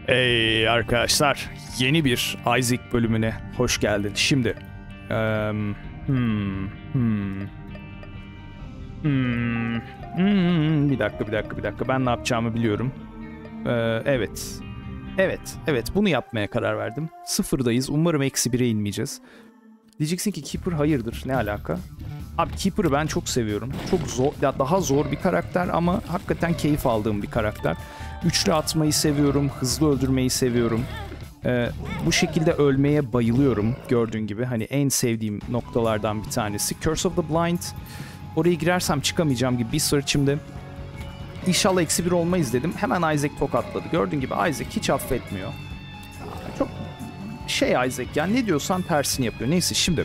Hey arkadaşlar, yeni bir Isaac bölümüne hoş geldin. Şimdi, eee, bir dakika. Ben ne yapacağımı biliyorum. Evet, bunu yapmaya karar verdim. Sıfırdayız. Umarım -1'e inmeyeceğiz. Diyeceksin ki Keeper hayırdır, ne alaka? Abi Keeper'ı ben çok seviyorum. Çok zor, ya daha zor bir karakter ama hakikaten keyif aldığım bir karakter. Üçlü atmayı seviyorum, hızlı öldürmeyi seviyorum. Bu şekilde ölmeye bayılıyorum gördüğün gibi. Hani en sevdiğim noktalardan bir tanesi. Curse of the Blind. Oraya girersem çıkamayacağım gibi bir sır içimde. İnşallah -1 olmayız dedim. Hemen Isaac tokatladı. Gördüğün gibi Isaac hiç affetmiyor. Çok Isaac ya, ne diyorsan tersini yapıyor. Neyse şimdi.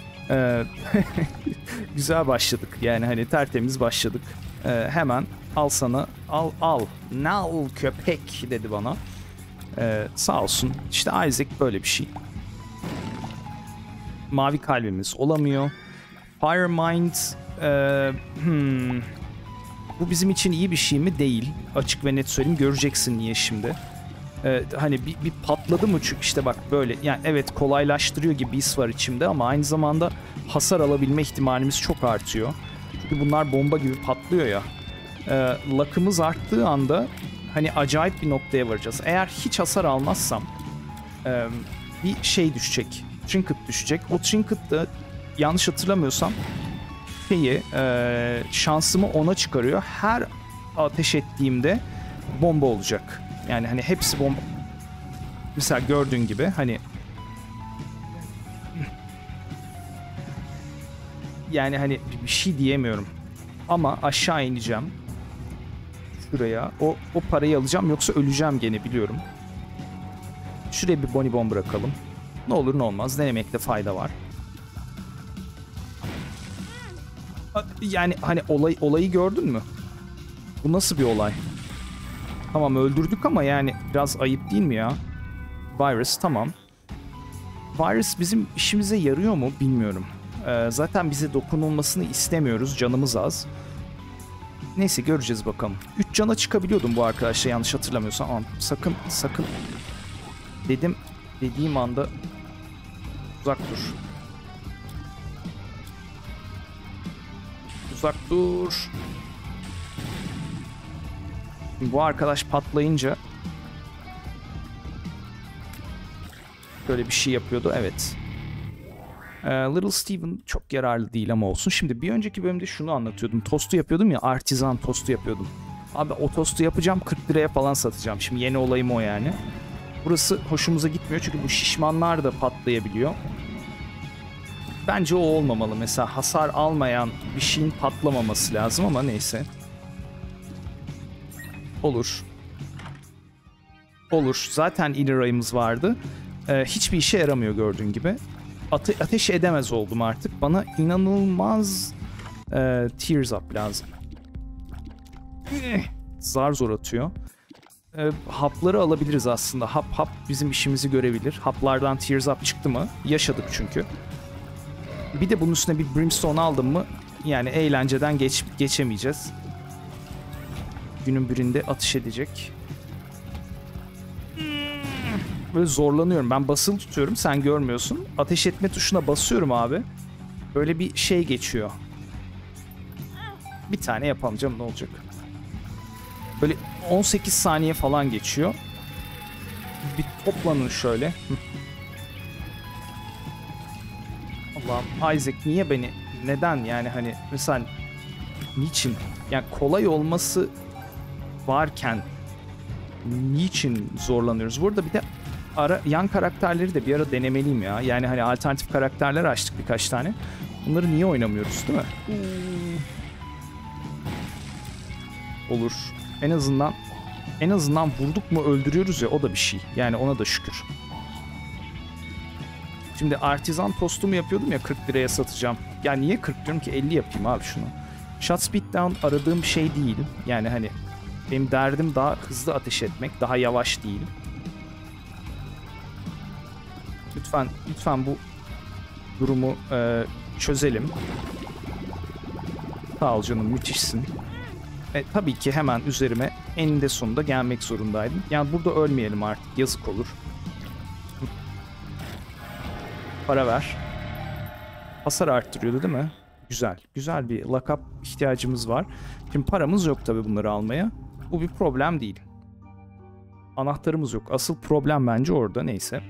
Güzel başladık. Yani hani tertemiz başladık. Hemen al sana. Al. Nal köpek dedi bana. Sağ olsun. İşte Isaac böyle bir şey. Mavi kalbimiz olamıyor. Firemind. Bu bizim için iyi bir şey mi? Değil. Açık ve net söyleyeyim. Göreceksin niye şimdi. Hani bir patladı mı, çünkü işte bak böyle, yani evet kolaylaştırıyor gibi his var içimde ama aynı zamanda hasar alabilme ihtimalimiz çok artıyor. Çünkü bunlar bomba gibi patlıyor ya. Luck'ımız arttığı anda hani acayip bir noktaya varacağız. Eğer hiç hasar almazsam bir şey düşecek. Trinket düşecek. O trinket de yanlış hatırlamıyorsam şansımı 10'a çıkarıyor. Her ateş ettiğimde bomba olacak. Yani hani hepsi bomba. Mesela gördüğün gibi hani yani hani bir şey diyemiyorum. Ama aşağı ineceğim. Şuraya. O parayı alacağım, yoksa öleceğim gene biliyorum. Şuraya bir bonibon bırakalım. Ne olur ne olmaz. Denemekte fayda var. Yani hani olayı gördün mü? Bu nasıl bir olay? Tamam öldürdük ama yani biraz ayıp değil mi ya? Virus tamam. Virus bizim işimize yarıyor mu bilmiyorum. Zaten bize dokunulmasını istemiyoruz. Canımız az. Neyse göreceğiz bakalım. 3 cana çıkabiliyordum bu arkadaşla yanlış hatırlamıyorsam. Ama sakın dediğim anda uzak dur. Uzak dur. Bu arkadaş patlayınca böyle bir şey yapıyordu. Evet. Little Steven çok yararlı değil ama olsun. Şimdi bir önceki bölümde şunu anlatıyordum. Tostu yapıyordum ya. Artizan tostu yapıyordum. Abi o tostu yapacağım. 40 liraya falan satacağım. Şimdi yeni olayım o yani. Burası hoşumuza gitmiyor. Çünkü bu şişmanlar da patlayabiliyor. Bence o olmamalı. Mesela hasar almayan bir şeyin patlamaması lazım ama neyse. Olur. Zaten inner eye'ımız vardı. Hiçbir işe yaramıyor gördüğün gibi. Ateş edemez oldum artık. Bana inanılmaz tears up lazım. Zar zor atıyor. Hapları alabiliriz aslında. Hap bizim işimizi görebilir. Haplardan tears up çıktı mı? Yaşadık çünkü. Bir de bunun üstüne bir brimstone aldım mı? Yani eğlenceden geçemeyeceğiz. Günün birinde ateş edecek. Böyle zorlanıyorum. Ben basılı tutuyorum. Sen görmüyorsun. Ateş etme tuşuna basıyorum abi. Böyle bir şey geçiyor. Bir tane yapalım canım, ne olacak? Böyle 18 saniye falan geçiyor. Bir toplanın şöyle. Allah'ım Isaac niye beni... Neden yani hani mesela... Niçin? Yani kolay olması varken niçin zorlanıyoruz? Burada bir de yan karakterleri de bir ara denemeliyim ya. Yani hani alternatif karakterler açtık birkaç tane. Bunları niye oynamıyoruz değil mi? Olur. En azından vurduk mu öldürüyoruz ya, o da bir şey. Yani ona da şükür. Şimdi artizan tostumu yapıyordum ya, 40 liraya satacağım. Ya niye 40 diyorum ki, 50 yapayım abi şunu. Shot speed down aradığım şey değil. Yani hani benim derdim daha hızlı ateş etmek, daha yavaş değil. Lütfen bu durumu çözelim. Sağ ol canım, müthişsin. Tabii ki hemen üzerime eninde sonunda gelmek zorundaydım. Yani burada ölmeyelim artık. Yazık olur. Para ver. Hasar arttırıyordu değil mi? Güzel. Güzel bir lakap ihtiyacımız var. Şimdi paramız yok tabii bunları almaya. Bu bir problem değil. Anahtarımız yok. Asıl problem bence orada. Neyse.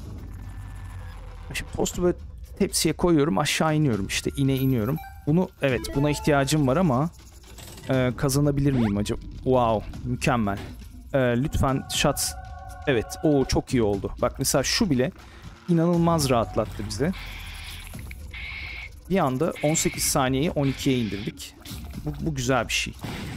Şimdi postu böyle tepsiye koyuyorum. Aşağı iniyorum işte. İniyorum. Bunu evet buna ihtiyacım var ama kazanabilir miyim acaba? Wow. Mükemmel. Lütfen shots. Evet. O çok iyi oldu. Bak mesela şu bile inanılmaz rahatlattı bizi. Bir anda 18 saniyeyi 12'ye indirdik. Bu güzel bir şey.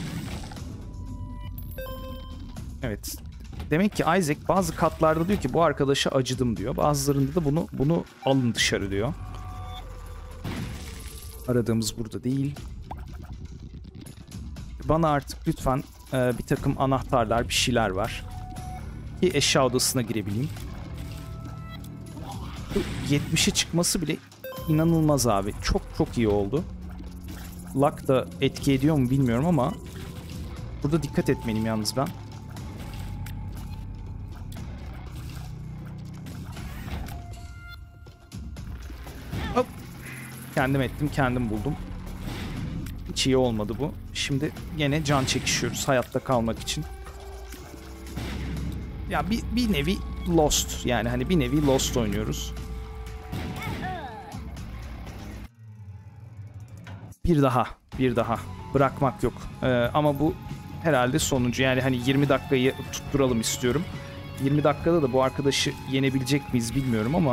Evet. Demek ki Isaac bazı katlarda diyor ki bu arkadaşa acıdım diyor. Bazılarında da bunu alın dışarı diyor. Aradığımız burada değil. Bana artık lütfen bir takım anahtarlar, bir şeyler var. Ki eşya odasına girebileyim. 70'e çıkması bile inanılmaz abi. Çok çok iyi oldu. Luck da etki ediyor mu bilmiyorum ama burada dikkat etmeliyim yalnız ben. Hop. Kendim ettim, kendim buldum. Hiç iyi olmadı bu. Şimdi yine can çekişiyoruz hayatta kalmak için. Ya bir nevi Lost, yani hani bir nevi Lost oynuyoruz. Bir daha bırakmak yok. Ama bu herhalde sonuncu, yani hani 20 dakikayı tutturalım istiyorum. 20 dakikada da bu arkadaşı yenebilecek miyiz bilmiyorum ama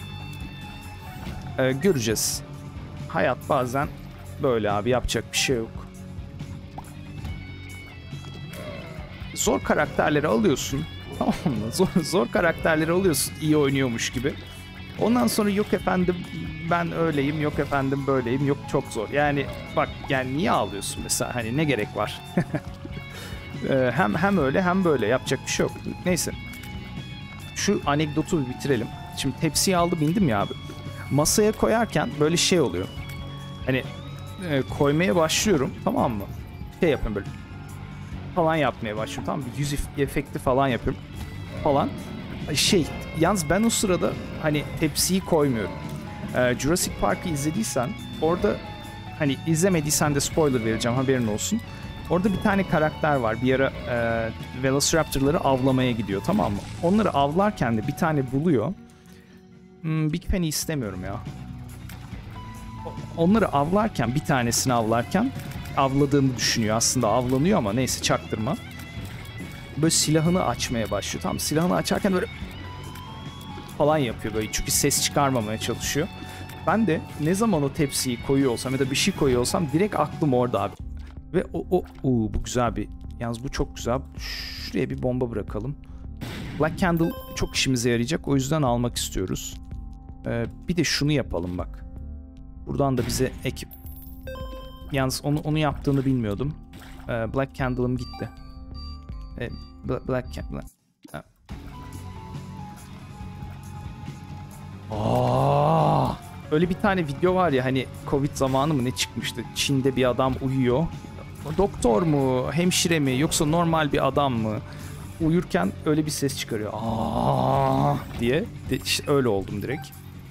göreceğiz. Hayat bazen böyle abi, yapacak bir şey yok. Zor karakterleri alıyorsun. Tamam mı? Zor karakterleri alıyorsun iyi oynuyormuş gibi. Ondan sonra yok efendim ben öyleyim, yok efendim böyleyim, yok çok zor. Yani bak, yani niye ağlıyorsun mesela, hani ne gerek var? hem öyle hem böyle, yapacak bir şey yok. Neyse. Şu anekdotu bir bitirelim. Şimdi tepsiyi aldım, indim ya abi. Masaya koyarken böyle şey oluyor. Hani koymaya başlıyorum, tamam mı? Şey yapıyorum böyle falan yapmaya başlıyorum, tamam mı? Yüz efekti falan yapıyorum falan. Yalnız ben o sırada hani tepsiyi koymuyorum. Jurassic Park'ı izlediysen orada, hani izlemediysen de spoiler vereceğim, haberin olsun. Orada bir tane karakter var. Bir ara Velociraptor'ları avlamaya gidiyor, tamam mı? Onları avlarken de bir tane buluyor. Big Penny istemiyorum ya. Onları avlarken, bir tanesini avlarken avladığını düşünüyor. Aslında avlanıyor ama neyse, çaktırma. Böyle silahını açmaya başlıyor. Tamam, silahını açarken böyle falan yapıyor böyle, çünkü ses çıkarmamaya çalışıyor. Ben de ne zaman o tepsiyi koyuyor olsam ya da bir şey koyuyor olsam direkt aklım orada abi. Ve bu güzel bir, yalnız bu çok güzel. Şuraya bir bomba bırakalım. Black Candle çok işimize yarayacak, o yüzden almak istiyoruz. Bir de şunu yapalım bak. Buradan da bize ekip. Yalnız onu yaptığını bilmiyordum. Black Candle'ım gitti. Black Candle. Öyle bir tane video var ya, hani Covid zamanı mı ne çıkmıştı? Çin'de bir adam uyuyor. Doktor mu, hemşire mi, yoksa normal bir adam mı? Uyurken öyle bir ses çıkarıyor. Diye. İşte öyle oldum direkt.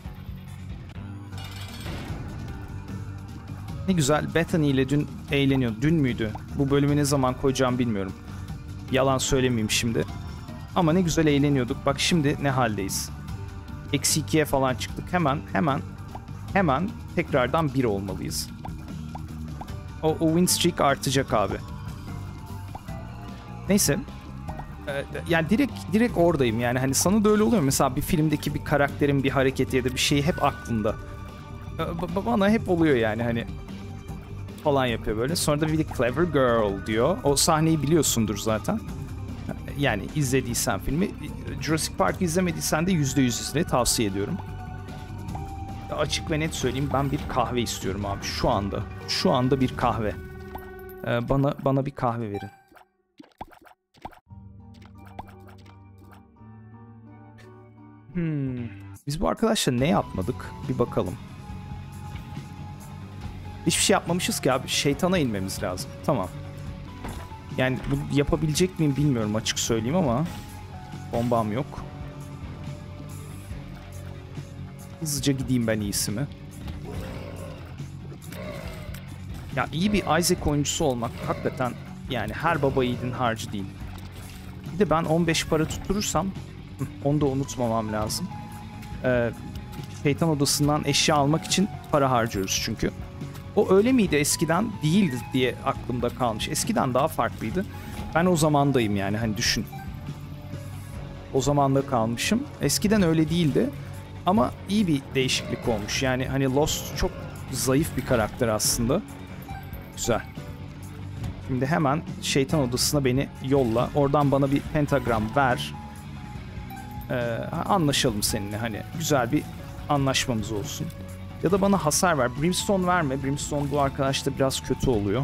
Ne güzel, Bethany ile dün eğleniyor. Dün müydü? Bu bölümü ne zaman koyacağım bilmiyorum. Yalan söylemeyeyim şimdi. Ama ne güzel eğleniyorduk. Bak şimdi ne haldeyiz. Eksi 2'ye falan çıktık. Hemen tekrardan 1 olmalıyız. O win streak artacak abi. Neyse. Yani direkt oradayım. Yani hani sana da öyle oluyor. Mesela bir filmdeki bir karakterin bir hareketi ya da bir şeyi hep aklında. Bana hep oluyor yani, hani falan yapıyor böyle. Sonra da bir de clever girl diyor. O sahneyi biliyorsundur zaten. Yani izlediysen filmi. Jurassic Park'ı izlemediysen de %100 izle, tavsiye ediyorum. Açık ve net söyleyeyim, ben bir kahve istiyorum abi şu anda. Şu anda bir kahve. Bana bir kahve verin. Biz bu arkadaşla ne yapmadık? Bir bakalım. Hiçbir şey yapmamışız ki abi. Şeytana inmemiz lazım. Tamam. Yani bu yapabilecek miyim bilmiyorum açık söyleyeyim ama bombam yok. Hızlıca gideyim ben iyisi mi? Ya iyi bir Isaac oyuncusu olmak hakikaten yani her baba yiğidin harcı değil. Bir de ben 15 para tutturursam onu da unutmamam lazım. Şeytan odasından eşya almak için para harcıyoruz çünkü. O öyle miydi eskiden? Değildi diye aklımda kalmış. Eskiden daha farklıydı. Ben o zamandayım yani hani düşün. O zamanda kalmışım. Eskiden öyle değildi. Ama iyi bir değişiklik olmuş. Yani hani Lost çok zayıf bir karakter aslında. Güzel. Şimdi hemen şeytan odasına beni yolla. Oradan bana bir pentagram ver. Anlaşalım seninle. Hani güzel bir anlaşmamız olsun. Ya da bana hasar ver. Brimstone verme. Brimstone bu arkadaşta biraz kötü oluyor.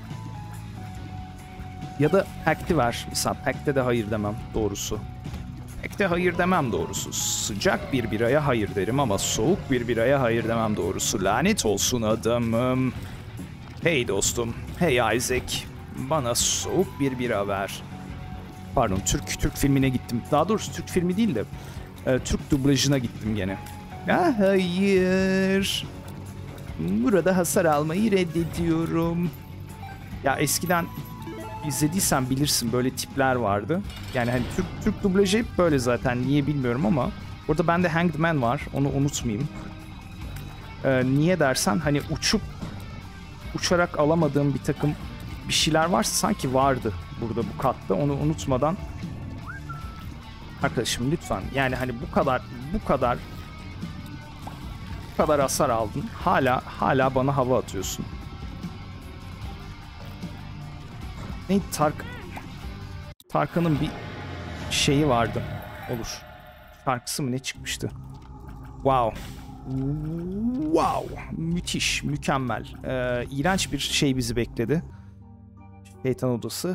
Ya da Pact'i ver. Mesela Pact'e de hayır demem doğrusu. Pact'e hayır demem doğrusu. Sıcak bir biraya hayır derim ama soğuk bir biraya hayır demem doğrusu. Lanet olsun adamım. Hey dostum. Hey Isaac. Bana soğuk bir bira ver. Pardon, Türk filmine gittim. Daha doğrusu Türk filmi değil de Türk dublajına gittim gene. Ah, hayır. Burada hasar almayı reddediyorum. Ya eskiden izlediysen bilirsin böyle tipler vardı. Yani hani Türk dublajı hep böyle zaten. Niye bilmiyorum ama burada bende Hanged Man var. Onu unutmayayım. Niye dersen hani uçarak alamadığım bir takım bir şeyler varsa sanki vardı burada bu katta. Onu unutmadan arkadaşım lütfen yani hani bu kadar hasar aldın. Hala bana hava atıyorsun. Neydi Tarkan'ın bir şeyi vardı. Olur. Şarkısı mı ne çıkmıştı? Wow. Müthiş, mükemmel. İğrenç bir şey bizi bekledi. Şeytan odası.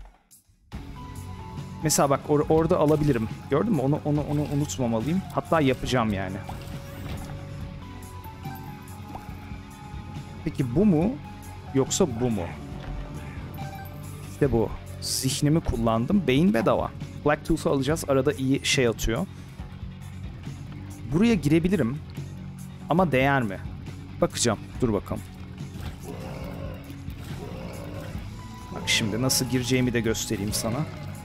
Mesela bak orada alabilirim. Gördün mü? Onu unutmamalıyım. Hatta yapacağım yani. Peki bu mu? Yoksa bu mu? İşte bu. Zihnimi kullandım. Beyin bedava. Black Tooth'u alacağız. Arada iyi şey atıyor. Buraya girebilirim. Ama değer mi? Bakacağım. Dur bakalım. Bak şimdi nasıl gireceğimi de göstereyim sana.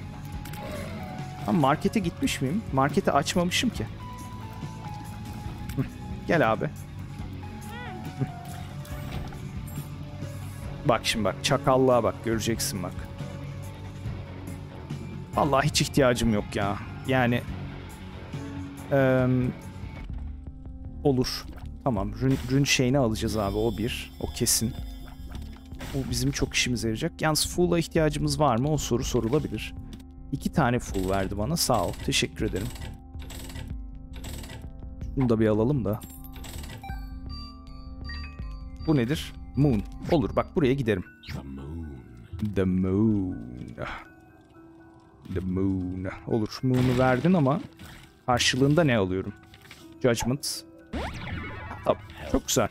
Ama markete gitmiş miyim? Marketi açmamışım ki. Gel abi. Bak şimdi bak. Çakallığa bak. Göreceksin bak. Vallahi hiç ihtiyacım yok ya. Yani olur. Tamam. Rün şeyini alacağız abi. O bir. O kesin. O bizim çok işimize yarayacak. Yalnız full'a ihtiyacımız var mı? O soru sorulabilir. 2 tane full verdi bana. Sağ ol. Teşekkür ederim. Bunu da bir alalım da. Bu nedir? Moon. Olur. Bak buraya giderim. The Moon. The Moon. Olur. Moon'u verdin ama karşılığında ne alıyorum? Judgment. Tamam. Çok güzel.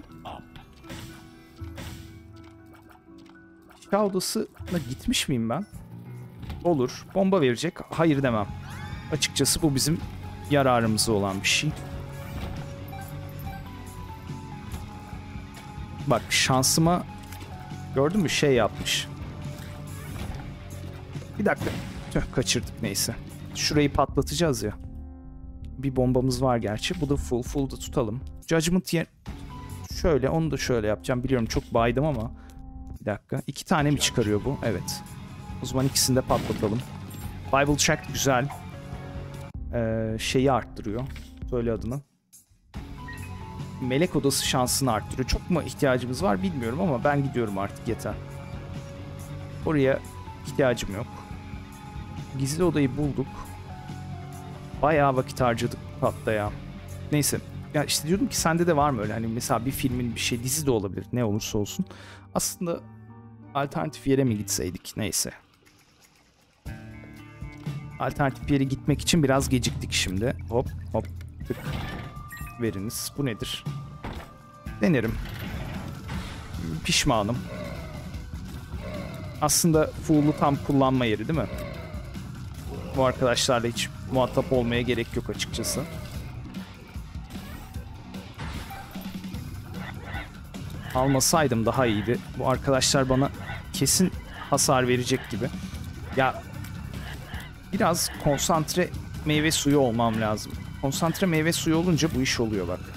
Şah odasına gitmiş miyim ben? Olur. Bomba verecek. Hayır demem. Açıkçası bu bizim yararımıza olan bir şey. Bak şansıma gördün mü şey yapmış. Bir dakika. Tüh, kaçırdık neyse. Şurayı patlatacağız ya. Bir bombamız var gerçi. Bu da full. Full da tutalım. Judgment şöyle onu da şöyle yapacağım. Biliyorum çok baydım ama. Bir dakika. 2 tane mi çıkarıyor bu? Evet. O zaman ikisini de patlatalım. Bible Tract güzel. Şeyi arttırıyor. Söyle adını. Melek odası şansını arttırıyor. Çok mu ihtiyacımız var bilmiyorum ama ben gidiyorum artık yeter. Oraya ihtiyacım yok. Gizli odayı bulduk. Bayağı vakit harcadık hatta ya. Neyse. Ya işte diyordum ki sende de var mı öyle hani mesela bir filmin bir şey dizi de olabilir ne olursa olsun. Aslında alternatif yere mi gitseydik neyse. Alternatif yere gitmek için biraz geciktik şimdi. Hop hop tık. Veriniz. Bu nedir? Denerim. Pişmanım. aslında Fool'u tam kullanma yeri değil mi? Bu arkadaşlarla hiç muhatap olmaya gerek yok açıkçası. Almasaydım daha iyiydi. Bu arkadaşlar bana kesin hasar verecek gibi. Ya biraz konsantre meyve suyu olmam lazım. Konsantre meyve suyu olunca bu iş oluyor bak.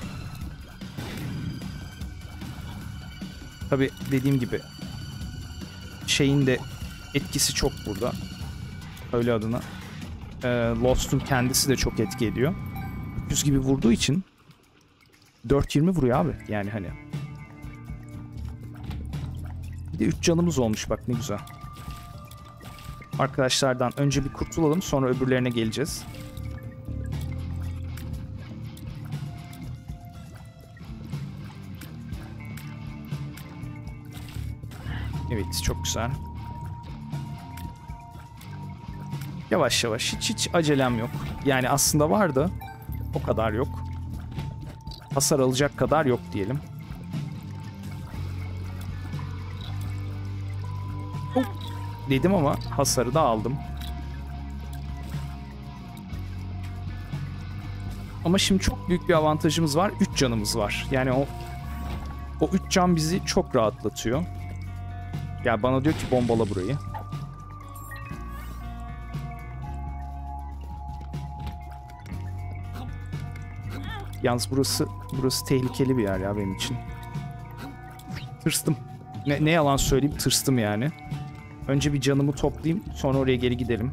Tabii dediğim gibi şeyin de etkisi çok burada. Öyle adına. Lost'un kendisi de çok etki ediyor. 100 gibi vurduğu için 4.20 vuruyor abi. Yani hani. Bir de 3 canımız olmuş bak ne güzel. Arkadaşlardan önce bir kurtulalım, sonra öbürlerine geleceğiz. Evet, çok güzel. Yavaş yavaş, hiç acelem yok. Yani aslında vardı, o kadar yok. Hasar alacak kadar yok diyelim. Dedim ama hasarı da aldım. Ama şimdi çok büyük bir avantajımız var. 3 canımız var. Yani o 3 can bizi çok rahatlatıyor. Ya bana diyor ki bombala burayı. Yalnız burası tehlikeli bir yer ya benim için. Tırstım. Ne yalan söyleyeyim, tırstım yani. Önce bir canımı toplayayım, sonra oraya geri gidelim.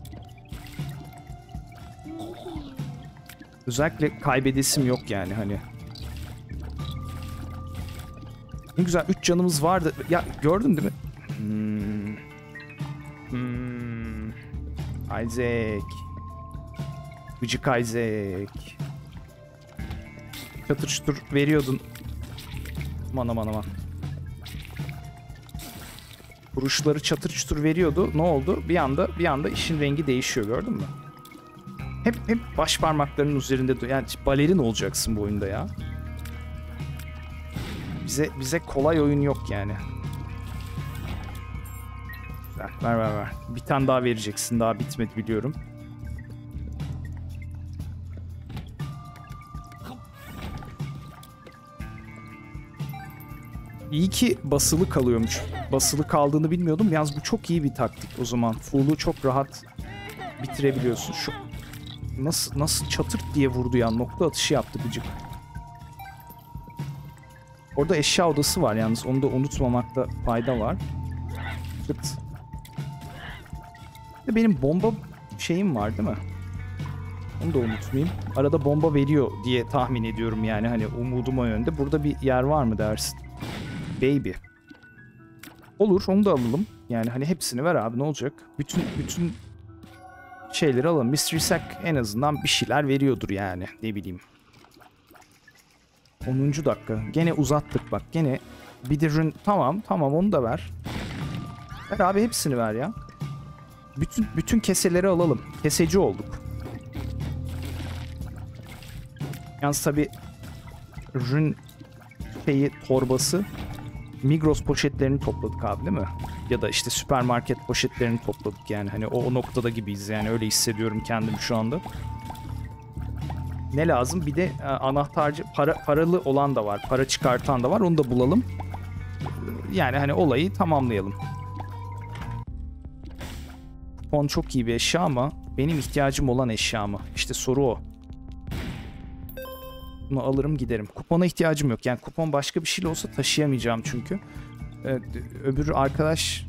Özellikle kaybedesim yok yani hani. Ne güzel 3 canımız vardı. Ya gördün değil mi? Isaac. Gıcık Isaac. Çatır çutur veriyordun. Aman. Vuruşları çatır çutur veriyordu. Ne oldu? Bir anda işin rengi değişiyor, gördün mü? Hep baş parmaklarının üzerinde, yani balerin olacaksın bu oyunda ya. Bize kolay oyun yok yani. Ver. Bir tane daha vereceksin. Daha bitmedi biliyorum. İyi ki basılı kalıyormuş. Basılı kaldığını bilmiyordum. Yalnız bu çok iyi bir taktik o zaman. Full'u çok rahat bitirebiliyorsun. Şu nasıl çatırt diye vurdu ya. Nokta atışı yaptı gıcık. Orada eşya odası var yalnız. Onu da unutmamakta fayda var. Tırt. Benim bomba şeyim var değil mi? Onu da unutmayayım. Arada bomba veriyor diye tahmin ediyorum yani. Hani umudum o yönde. Burada bir yer var mı dersin? Baby. Olur, onu da alalım. Yani hani hepsini ver abi, ne olacak? Bütün şeyleri alalım. Mystery Sack en azından bir şeyler veriyordur yani. Ne bileyim. 10. dakika. Gene uzattık bak. Gene bir de rün. Tamam onu da ver. Ver abi, hepsini ver ya. Bütün keseleri alalım. Keseci olduk. Yalnız tabi rün torbası, Migros poşetlerini topladık abi değil mi? Ya da işte süpermarket poşetlerini topladık yani. Hani o noktada gibiyiz yani, öyle hissediyorum kendimi şu anda. Ne lazım? Bir de anahtarcı, paralı olan da var. Para çıkartan da var. Onu da bulalım. Yani hani olayı tamamlayalım. Kupon çok iyi bir eşya ama benim ihtiyacım olan eşya mı? İşte soru o. Bunu alırım giderim. Kupona ihtiyacım yok. Yani kupon başka bir şeyle olsa taşıyamayacağım çünkü. Öbür arkadaş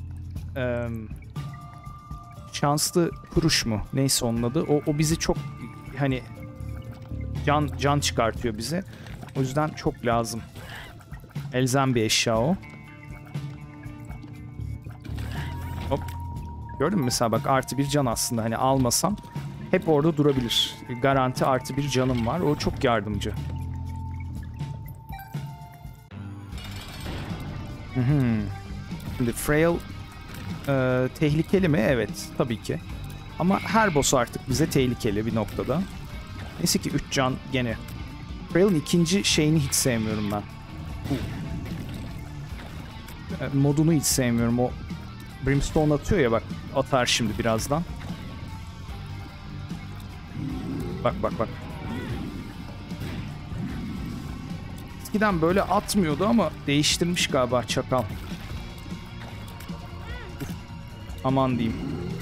şanslı kuruş mu? Neyse onun adı. O bizi çok hani can çıkartıyor bize. O yüzden çok lazım. Elzem bir eşya o. Hop. Gördün mü mesela bak, artı bir can aslında. Hani almasam hep orada durabilir. Garanti artı bir canım var. O çok yardımcı. Şimdi Frail tehlikeli mi? Evet. Tabii ki. Ama her boss artık bize tehlikeli bir noktada. Neyse ki 3 can gene. Frail'in ikinci şeyini hiç sevmiyorum ben. Modunu hiç sevmiyorum. O Brimstone atıyor ya bak. Atar şimdi birazdan. Bak bak bak. Eskiden böyle atmıyordu ama değiştirmiş galiba çakal. Aman diyeyim.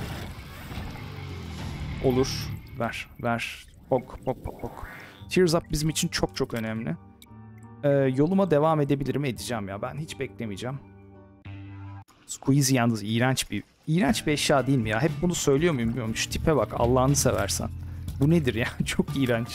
Olur. Ver. Ver. Pok pok pok pok. Tears Up bizim için çok çok önemli. Yoluma devam edebilirim. Edeceğim ya. Ben hiç beklemeyeceğim. Squeezy yalnız iğrenç bir eşya değil mi ya? Hep bunu söylüyor muyum bilmiyorum. Şu tipe bak Allah'ını seversen. Bu nedir ya? Çok iğrenç.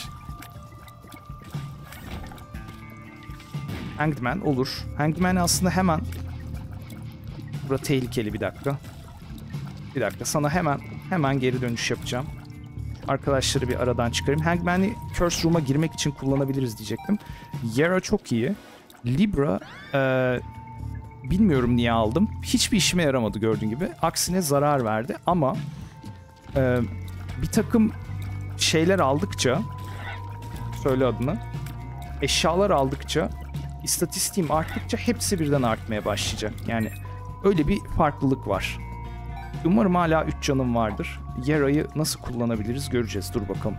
Hanged Man olur. Hanged Man'i aslında hemen... Burası tehlikeli bir dakika. Bir dakika sana hemen geri dönüş yapacağım. Arkadaşları bir aradan çıkarayım. Hanged Man'i Curse Room'a girmek için kullanabiliriz diyecektim. Yara çok iyi. Libra bilmiyorum niye aldım. Hiçbir işime yaramadı gördüğün gibi. Aksine zarar verdi ama bir takım şeyler aldıkça, söyle adını, eşyalar aldıkça, istatistiğim arttıkça hepsi birden artmaya başlayacak. Yani öyle bir farklılık var. Umarım hala 3 canım vardır. Yara'yı nasıl kullanabiliriz göreceğiz. Dur bakalım.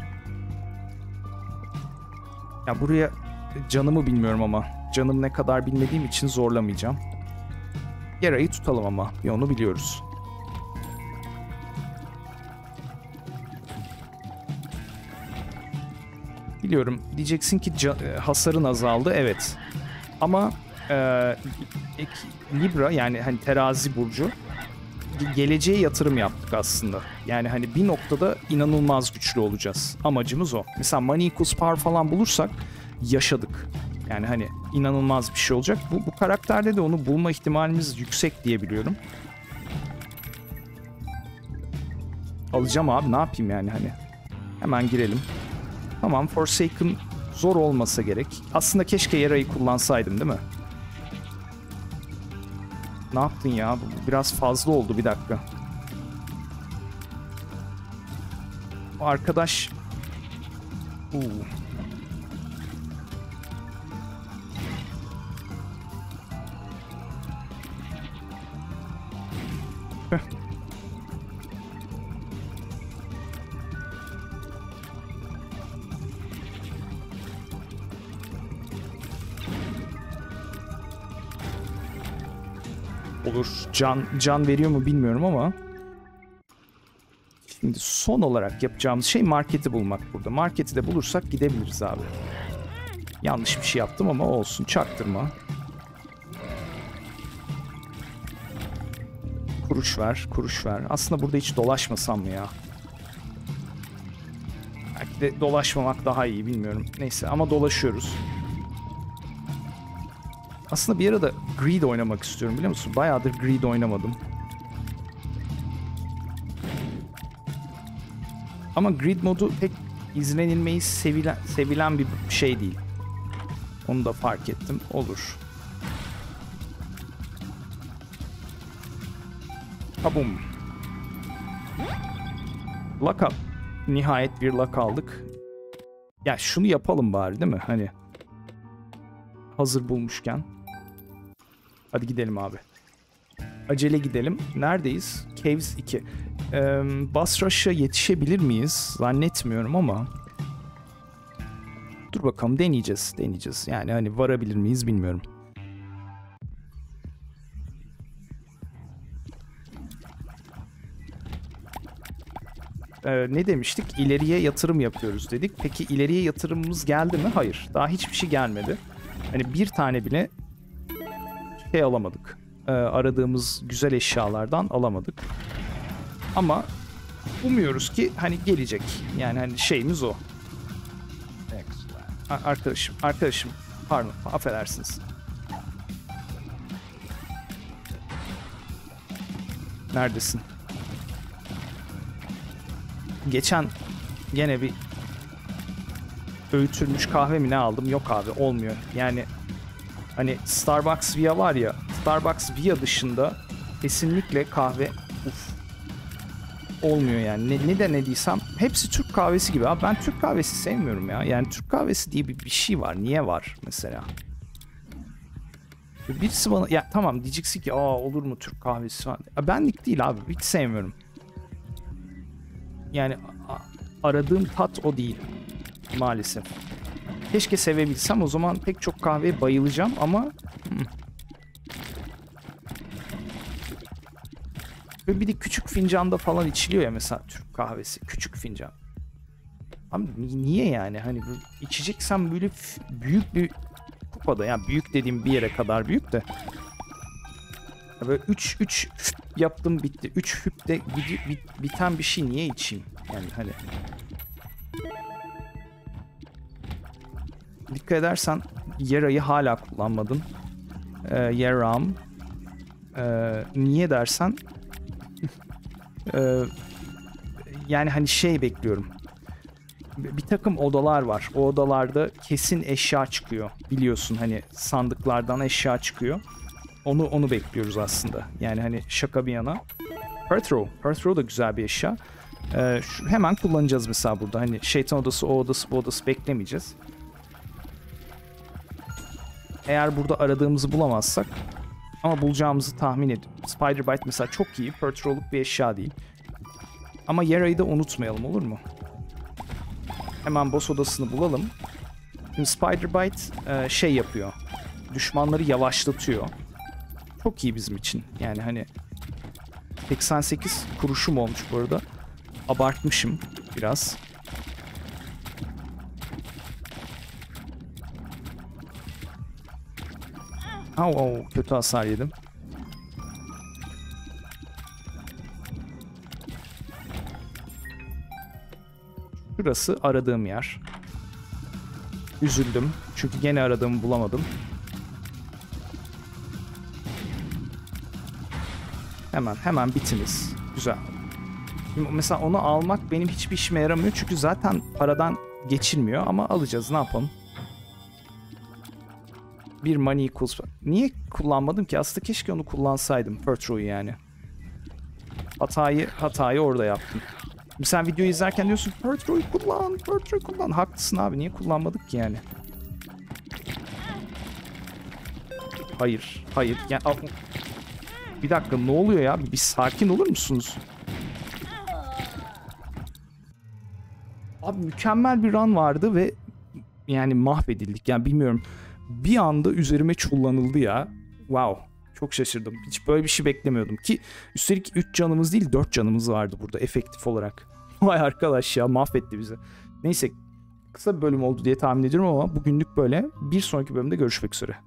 Ya buraya canımı bilmiyorum ama. Canım ne kadar bilmediğim için zorlamayacağım. Yara'yı tutalım ama. Bir onu biliyoruz. Biliyorum. Diyeceksin ki hasarın azaldı. Evet. Ama Libra yani hani terazi burcu geleceğe yatırım yaptık aslında. Yani hani bir noktada inanılmaz güçlü olacağız. Amacımız o. Mesela Money Equals Power falan bulursak yaşadık. Yani hani inanılmaz bir şey olacak. Bu karakterde de onu bulma ihtimalimiz yüksek diye biliyorum. Alacağım abi, ne yapayım yani hani. Hemen girelim. Tamam, Forsaken zor olmasa gerek. Aslında keşke Yara'yı kullansaydım değil mi? Ne yaptın ya? Bu biraz fazla oldu, bir dakika. O arkadaş... Olur. Can veriyor mu bilmiyorum ama. Şimdi son olarak yapacağımız şey marketi bulmak burada. Marketi de bulursak gidebiliriz abi. Yanlış bir şey yaptım ama olsun. Çaktırma. Kuruş ver, kuruş ver. Aslında burada hiç dolaşmasam mı ya? Belki de dolaşmamak daha iyi, bilmiyorum. Neyse ama dolaşıyoruz. Aslında bir ara da Greed oynamak istiyorum, biliyor musun? Bayağıdır Greed oynamadım. Ama Greed modu pek izlenilmeyi sevilen bir şey değil. Onu da fark ettim. Olur. Kabum. Lock up. Nihayet bir lock aldık. Ya şunu yapalım bari değil mi? Hani hazır bulmuşken. Hadi gidelim abi. Acele gidelim. Neredeyiz? Caves 2. Boss Rush'a yetişebilir miyiz? Zannetmiyorum ama. Dur bakalım, deneyeceğiz. Yani hani varabilir miyiz bilmiyorum. Ne demiştik? İleriye yatırım yapıyoruz dedik. Peki ileriye yatırımımız geldi mi? Hayır. Daha hiçbir şey gelmedi. Hani bir tane bile şey alamadık. Aradığımız güzel eşyalardan alamadık. Ama umuyoruz ki hani gelecek. Yani hani şeyimiz o. Arkadaşım pardon, affedersiniz. Neredesin? Geçen gene bir öğütülmüş kahve mi ne aldım? Yok abi, olmuyor. Yani hani Starbucks Via var ya, Starbucks Via dışında kesinlikle kahve olmuyor yani. Ne dediysem hepsi Türk kahvesi gibi. Abi ben Türk kahvesi sevmiyorum ya. Yani Türk kahvesi diye bir şey var. Niye var mesela? Birisi bana ya tamam diyeceksin ki olur mu Türk kahvesi falan. Benlik değil abi, hiç sevmiyorum. Yani aradığım tat o değil maalesef. Keşke sevebilsem, o zaman pek çok kahveye bayılacağım ama Ve bir de küçük fincanda falan içiliyor ya mesela Türk kahvesi. Küçük fincan. Abi niye yani? Hani içeceksem böyle büyük bir kupada, yani büyük dediğim bir yere kadar büyük de. Böyle 3 yaptım bitti. 3 hüpte biten bir şey niye içeyim? Yani hani. Dikkat edersen Yera'yı hala kullanmadın. Yeram. Niye dersen yani hani şey bekliyorum. Bir takım odalar var. O odalarda kesin eşya çıkıyor. Biliyorsun hani sandıklardan eşya çıkıyor. Onu bekliyoruz aslında. Yani hani şaka bir yana. Perthrow da güzel bir eşya. Hemen kullanacağız mesela burada. Hani şeytan odası, o odası, bu odası beklemeyeceğiz. Eğer burada aradığımızı bulamazsak, ama bulacağımızı tahmin ediyorum. Spiderbite mesela çok iyi. Perthrow'luk bir eşya değil. Ama Yera'yı da unutmayalım, olur mu? Hemen boss odasını bulalım. Şimdi Spiderbite şey yapıyor. Düşmanları yavaşlatıyor. Çok iyi bizim için. Yani hani 88 kuruşum olmuş bu arada. Abartmışım biraz. Kötü hasar yedim. Şurası aradığım yer. Üzüldüm. Çünkü gene aradığımı bulamadım. Hemen bitiniz. Güzel. Şimdi mesela onu almak benim hiçbir işime yaramıyor. Çünkü zaten paradan geçilmiyor. Ama alacağız. Ne yapalım? Bir money equals. Niye kullanmadım ki? Aslında keşke onu kullansaydım. Perthrow'u yani. Hatayı orada yaptım. Sen videoyu izlerken diyorsun Perthrow'u kullan. Haklısın abi. Niye kullanmadık ki yani? Hayır. Yani, bir dakika, ne oluyor ya? Bir sakin olur musunuz? Abi mükemmel bir run vardı ve yani mahvedildik. Yani bilmiyorum. Bir anda üzerime çullanıldı ya. Wow. Çok şaşırdım. Hiç böyle bir şey beklemiyordum ki üstelik 3 canımız değil 4 canımız vardı burada efektif olarak. Vay arkadaş ya, mahvetti bizi. Neyse, kısa bir bölüm oldu diye tahmin ediyorum ama bugünlük böyle. Bir sonraki bölümde görüşmek üzere.